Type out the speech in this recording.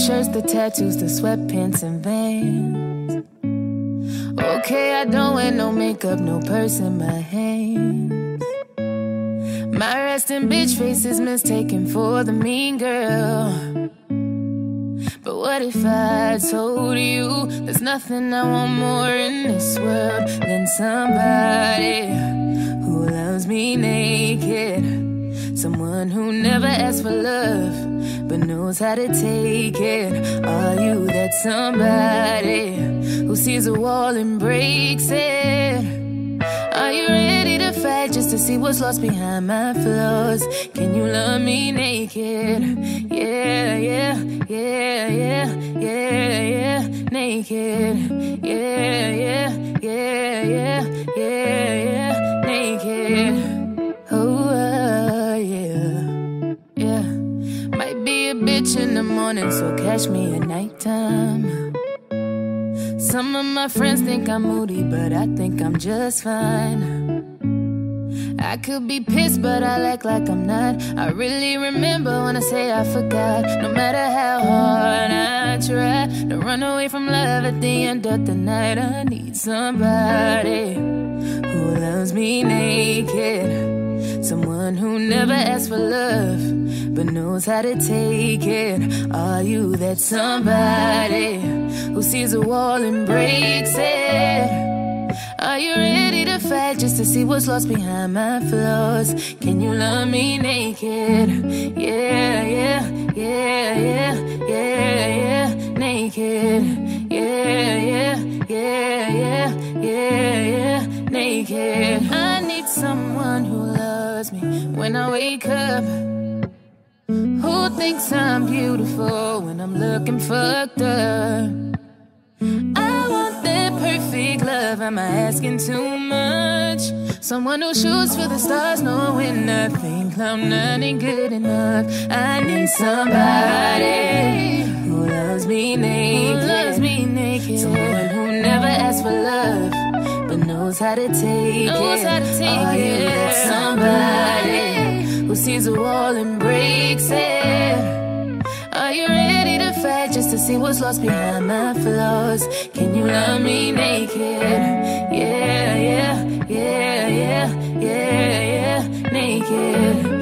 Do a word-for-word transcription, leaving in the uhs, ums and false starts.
shirts, the tattoos, the sweatpants and Vans. Okay, I don't wear no makeup, no purse in my hands. My resting bitch face is mistaken for the mean girl. But what if I told you there's nothing I want more in this world than somebody who loves me naked? Someone who never asks for love, but knows how to take it. Are you that somebody who sees a wall and breaks it? Are you ready to fight just to see what's lost behind my flaws? Can you love me naked? Yeah, yeah, yeah, yeah, yeah, yeah, naked. Yeah, yeah, yeah, yeah, yeah, yeah, naked. Oh, uh, yeah, yeah. Might be a bitch in the morning, so catch me at nighttime. Some of my friends think I'm moody, but I think I'm just fine. I could be pissed, but I act like I'm not. I really remember when I say I forgot. No matter how hard I try to run away from love at the end of the night, I need somebody who loves me naked. Someone who never asks for love, but knows how to take it. Are you that somebody who sees a wall and breaks it? Are you ready to fight just to see what's lost behind my flaws? Can you love me naked? Yeah, yeah, yeah, yeah, yeah, yeah, naked. Yeah, yeah, yeah, yeah, yeah, yeah, naked. I need someone who loves me when I wake up, who thinks I'm beautiful when I'm looking fucked up. I want that perfect love, am I asking too much? Someone who shoots for the stars, knowing nothing, cloud nine ain't good enough. I need somebody who loves me naked, who loves me naked. Someone who never asks for love, but knows how to take knows it. How to take Are you it. That somebody who sees a wall and breaks it? Are you ready to fight just to see what's lost behind my flaws? Can you love me naked? Yeah, yeah, yeah, yeah, yeah, yeah, naked.